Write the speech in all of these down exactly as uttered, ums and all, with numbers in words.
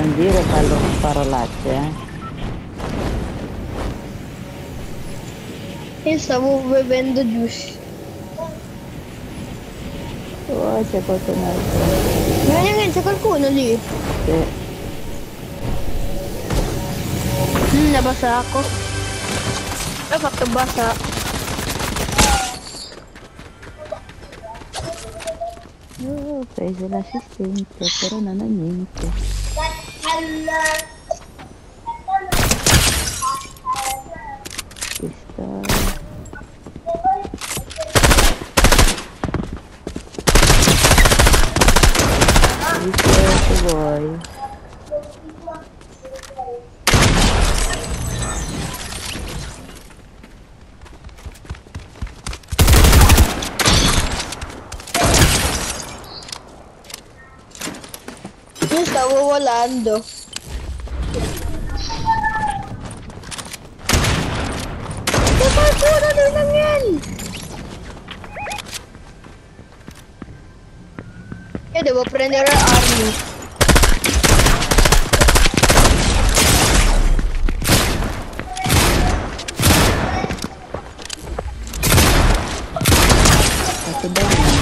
Non dire parlo parolacce, eh. Io stavo bevendo giusto. Oh, c'è qualcun altro. Vieni, c'è qualcuno lì. Sì. Mm, è basacco. L'ho fatto basta. Oh, ho preso l'assistente, però non ho niente. Ci sto. Di che vuoi? Io stavo volando. C'è qualcuno lì, Daniel! Io devo prendere armi. Fatto bene.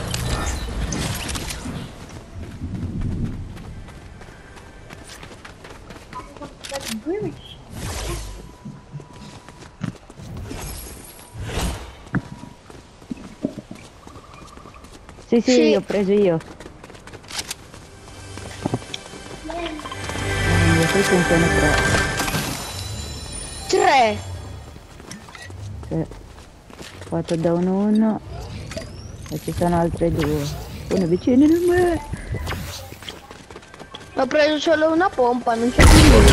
Sì, sì, Sì. ho preso io. Io qui ce ne sono tre. Tre. Sì. Fatto da uno uno e ci sono altre due. Uno vicino di me. Ho preso solo una pompa, non c'è più niente.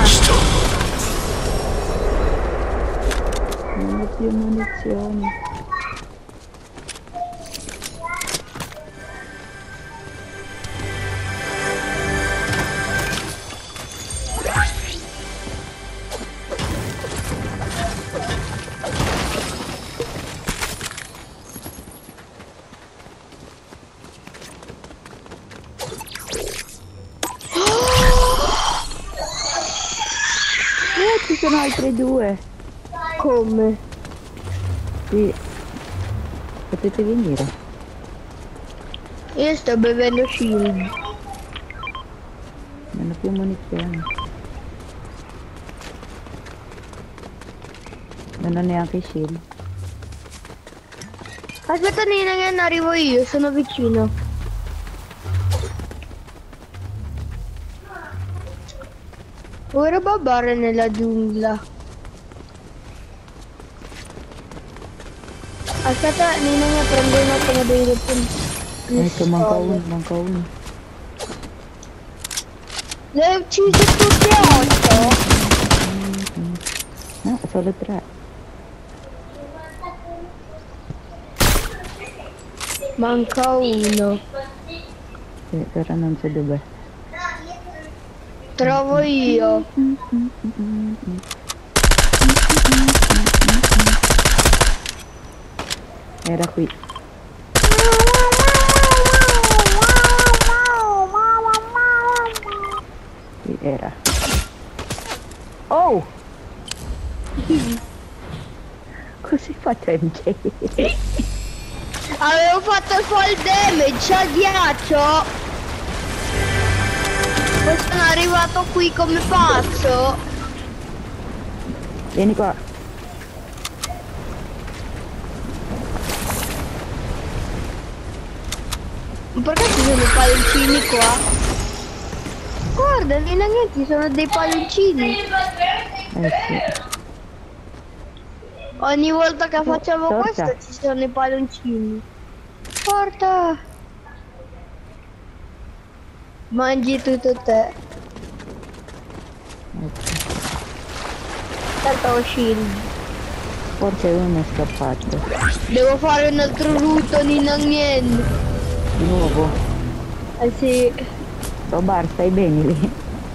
Non ho più munizioni. Eh, ci sono altre due. Come? Sì. Potete venire. Io sto bevendo shield. Non ho più munizioni. Non ho neanche shield. Aspetta Nina che ne arrivo io, sono vicino. Ora babbare nella giungla. Aspetta Nina mi prendo un attimo dei dei Ecco, manca uno, manca uno. Le ho uccise tutte e otto? No, solo tre. Manca uno. Sì, però non so dov'è. Trovo io. Era qui. Sì, era. Oh! Così faccio M J. Avevo fatto il fall damage al ghiaccio. Poi sono arrivato qui come pazzo. Vieni qua. Ma perché ci sono i palloncini qua? Guarda, Nina, che ci sono dei palloncini. Eh sì. Ogni volta che Oh, facciamo torta. questo ci sono i palloncini. Porta! Mangi tutto te. Ecco. Tanto ho shield. Forse uno è scappato. Devo fare un altro rutto Nina Nien. Di nuovo. Eh sì. Robar, stai bene lì?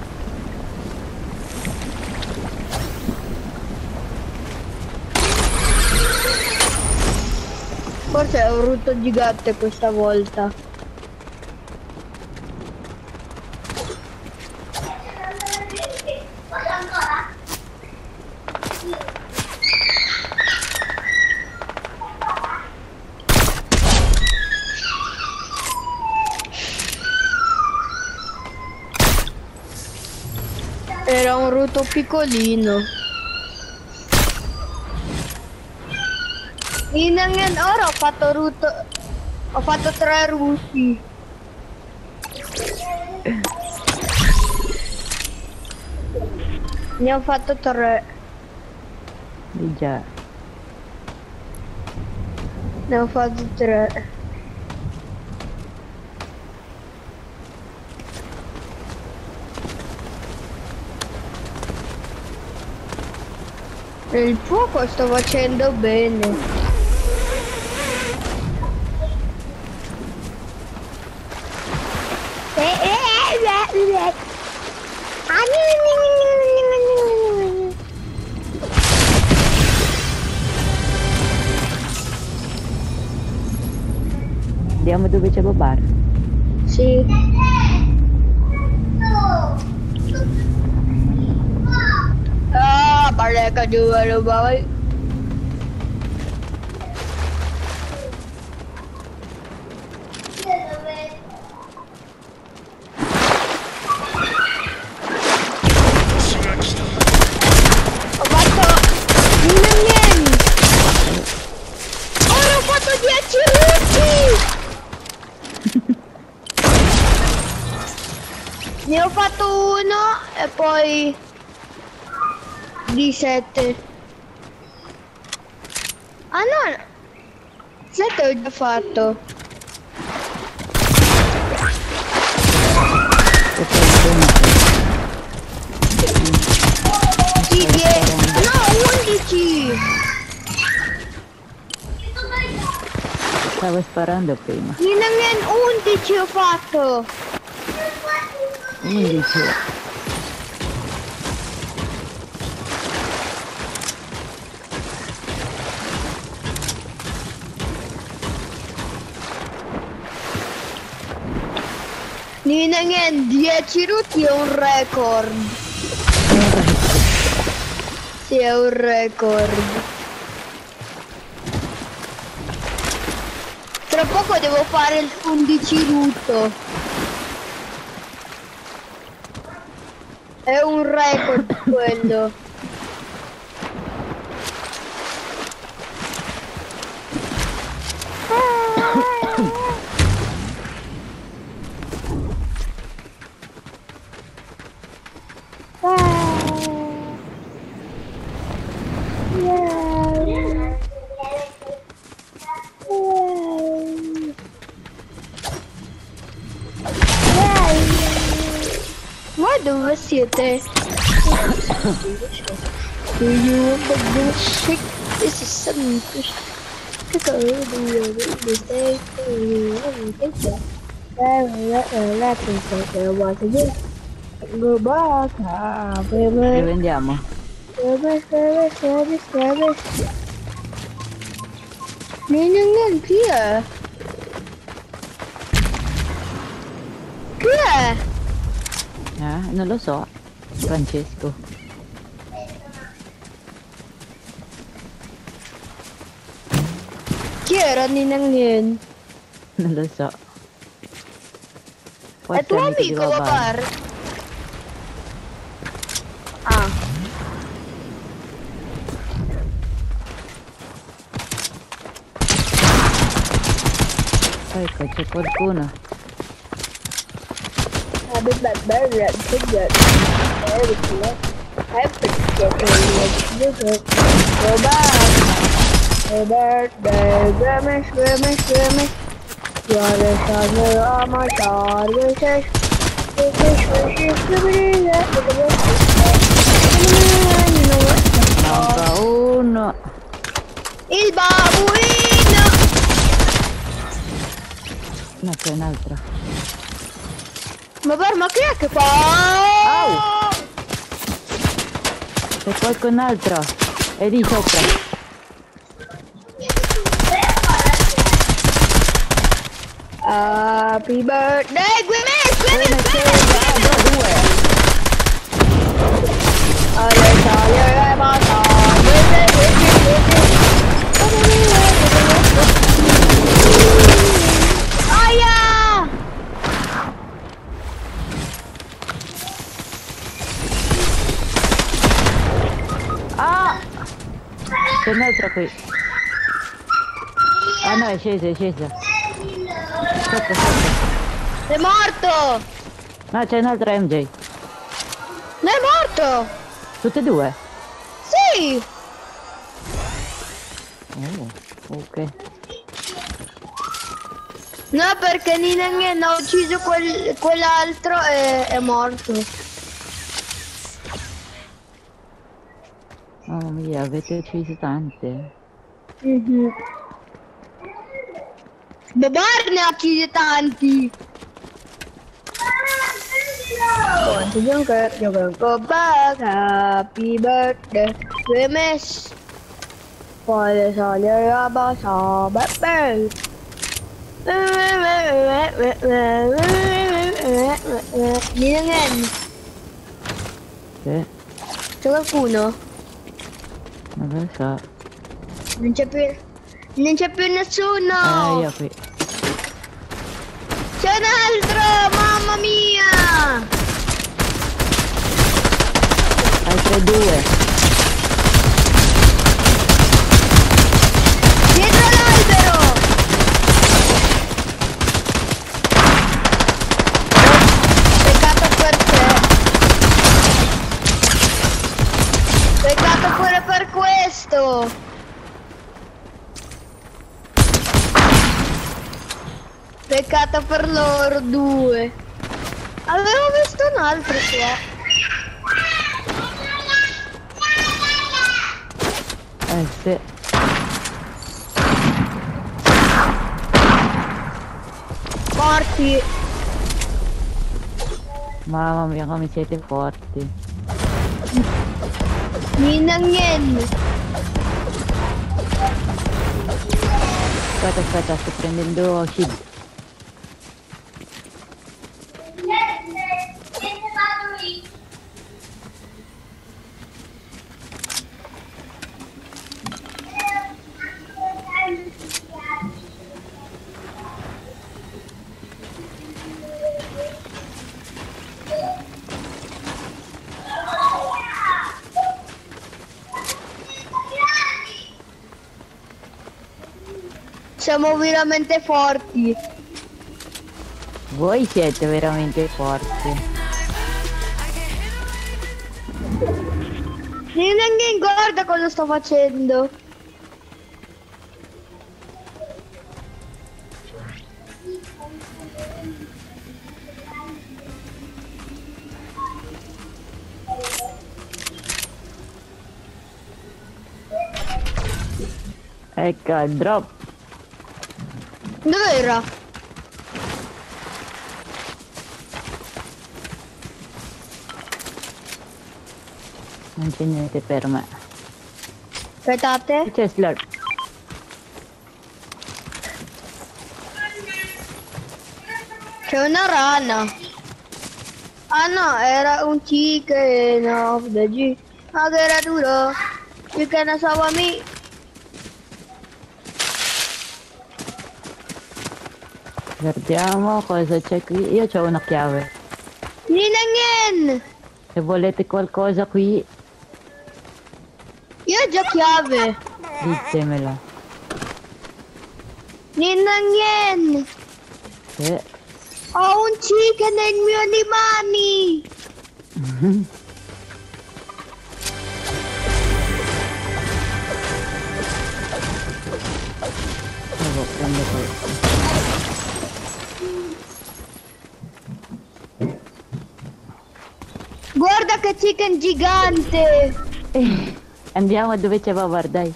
Forse è un rutto gigante questa volta. Era un ruto piccolino. Inangan ora ho fatto ruto. Ho fatto tre ruti. Ne ho fatto tre. Di già. Ne ho fatto tre. Il fuoco sto facendo bene. Andiamo dove c'è Bobar. Sì. Ah, mereka juga lo bawa. Ho fatto niente. Ora ho fatto dieci ruti. Ne ho fatto uno e poi di sette. Ah no, sette ho già fatto. Sì, die- no, undici. Stavo sparando prima. Ninangen undici ho fatto. undici. Ninangen dieci ruti è un record. Sì, è un record. Tra poco devo fare il undici rutto. È un record quello. Ma dove siete? This is some fish. Go back. Dove andiamo? Ninangan, chi è? Chi è? Eh? Non lo so. Francesco. Chi era Ninangan? Non lo so. È tuo amico di amico Bobar. Babar? Ah. Ecco, c'è qualcuno. Manca uno. Il babuino! No, c'è un altro. Ma guarda, ma chi è che fa? C'è qualcun altro. È lì sopra. Happy birthday, Gwyneth! Gwyneth! Due. Ale sale basta. Aia! C'è un'altra qui. Ah no, è scesa, è scesa. Sotto, sotto. È morto! No, c'è un'altra M J. Non è morto! Tutte e due? Sì! Oh, ok. No, perché Ninen ha ucciso quel, quell'altro e è morto. Mamma mia, avete ucciso tante. Mhm. Babar ne ha uccisi tanti. Born to Junker, you're gonna go back. Happy birthday, we miss. For the soldier of us all, but bird. Ninen, Sì, c'è qualcuno? non lo so. Non c'è più, non c'è più nessuno. Ah, io qui. C'è un altro, mamma mia! Altre due. Dietro l'albero! Peccato per te. Peccato pure per questo. Peccato per loro due. Avevo visto un altro qua. Eh sì. Morti. Mamma mia, come siete forti. Ninangen. Aspetta, aspetta, sto prendendo shield. Siamo veramente forti. Voi siete veramente forti. Ninangen, guarda cosa sto facendo. Ecco il drop. Dov'era? Non c'è niente per me. Aspettate. C'è slurp. C'è una rana. Ah no, era un chicken of the G. Ma che era duro. Chicken of me. Guardiamo cosa c'è qui. Io ho una chiave. Ninangen! Se volete qualcosa qui, Io ho già chiave. ditemela. Ninangen! Sì. Ho un chicken nel mio limani. Devo prendere questo. Guarda che chicken gigante. Eh, andiamo dove c'è Babar, dai.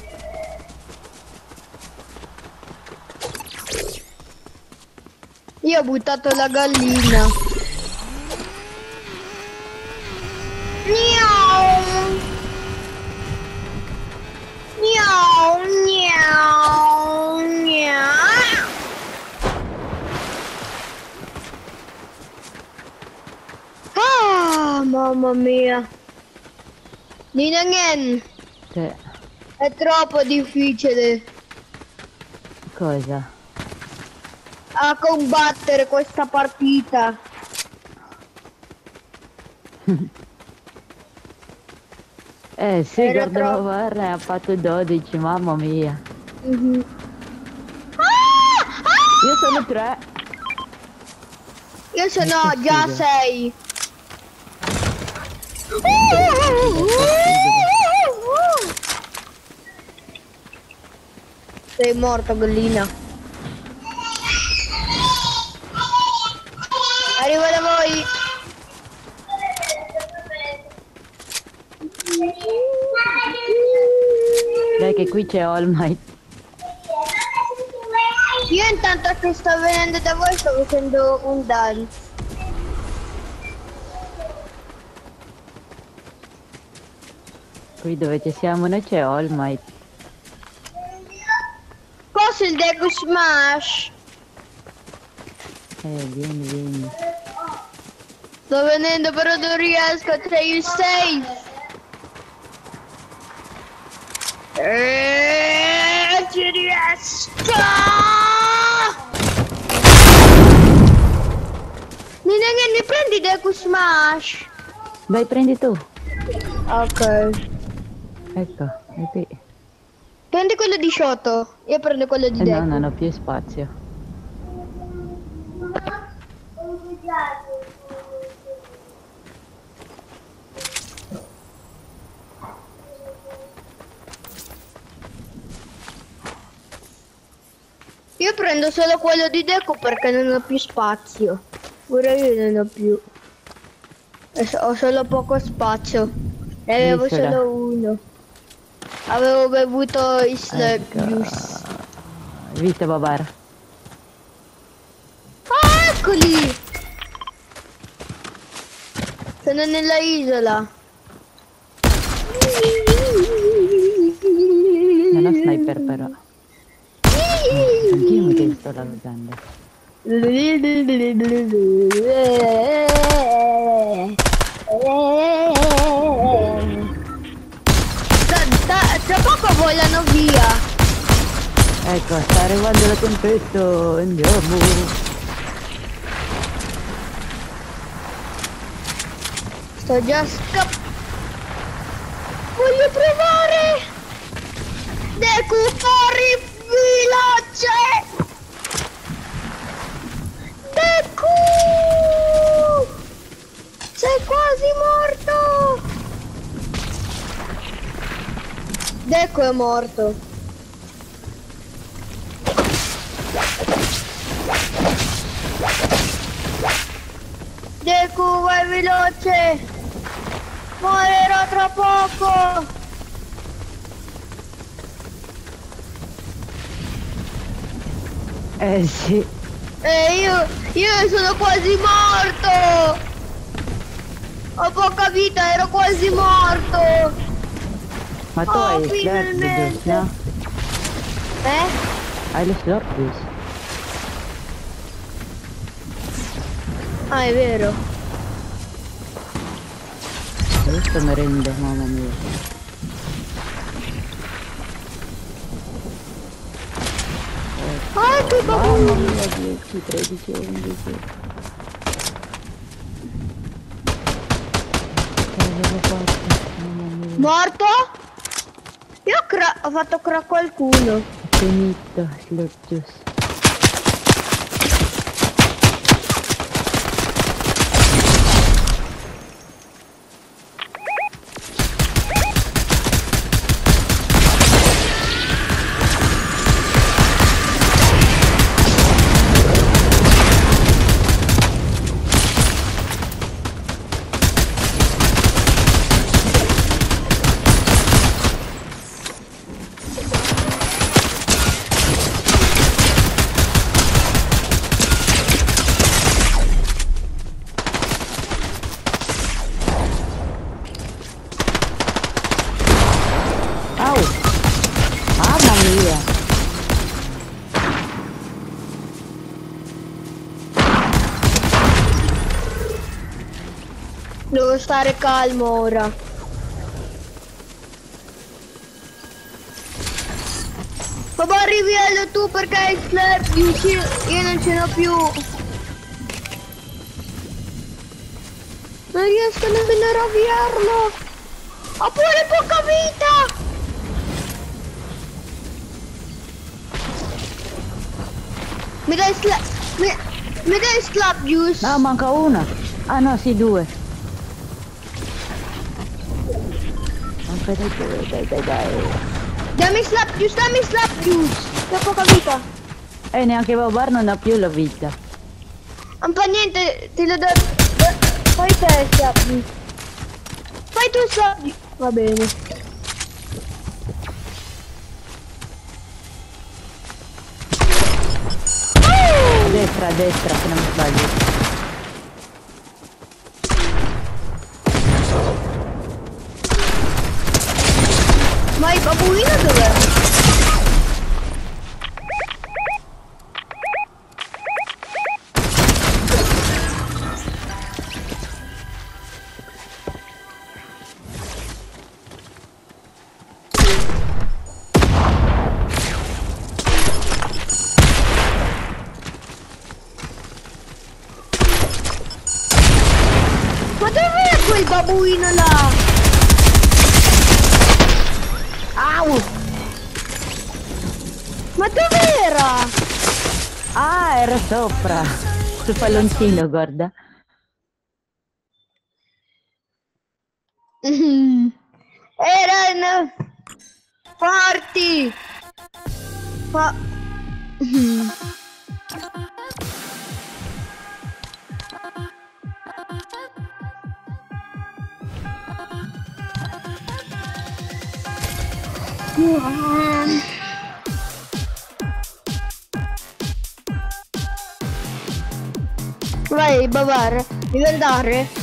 Io ho buttato la gallina. Miau. Miau, miau, miau. Ah, mamma mia. Ninangen, Sì. è troppo difficile Cosa? a combattere questa partita. Eh sì, Era guarda, troppo. guarda, ha fatto dodici, mamma mia. Mhm. Io sono tre. Io sono È già possibile. sei. Sei morto, gallina. Arrivo da voi. Dai che qui c'è All Might. Io intanto che sto venendo da voi sto facendo un dance. Qui dove ci siamo noi c'è All Might. Cosa il Deku Smash? Eh, vieni, vieni. Sto venendo però non riesco, sei you safe? Eeeh, ci riesco! Mi ne prendi Deku Smash? Dai, prendi tu. Ok. Ecco, è qui. Prendi quello di Shoto, io prendo quello di Eh Deku. no, non ho più spazio. Io prendo solo quello di Deku perché non ho più spazio. Pure io non ho più. E so- Ho solo poco spazio. Ne avevo L'isola. solo uno. Avevo bevuto il slurp Ecco. juice. Hai visto Babar? Ah, eccoli! Sono nella isola. Non ho sniper però. Anch'io mi che sto laggando. Tra, tra- tra poco volano via. Ecco, sta arrivando la tempesta. Andiamo. Sto già scappando. Voglio provare. Deku, corri veloce. Deku! Sei quasi morto. Deku è morto. Deku, vai veloce. Morirò tra poco. Eh sì. E io, io sono quasi morto. Ho poca vita, ero quasi morto. Ma tu Oh, hai il slurp finalmente. juice, no? Eh? Hai lo slurp juice. Ah, è vero. Questo mi rende, mamma mia. Ah, che Mamma paura. mia, dieci, tredici, undici. Che avevo fatto? Mamma mia. Morto? Io ho, cra ho fatto crack qualcuno. È finito, slurp juice. Au! Mamma mia! Devo stare calmo ora. Papà, rivielo tu perché hai il slurp juice, io non ce n'ho più. Non riesco nemmeno a ravviarlo. Ho pure poca vita! Mi dai slap... Mi, mi dai slap juice? No, manca una. Ah no, sì, due. Manca dai, dai, dai, dai, dai. Dammi slap juice, dammi slap juice! Ho poca vita. E neanche Babar non ha più la vita. Non fa niente, te lo do... Fai te slap juice. Fai tu slap juice. Va bene. A destra, a destra, se non mi sbaglio. Ma il babuino dov'è? Ma dov'è quel babuino là? Au! Ma dov'era? Ah, era sopra. Sul palloncino, guarda. Erano forti. Ma... Vai, Babar, devi andare.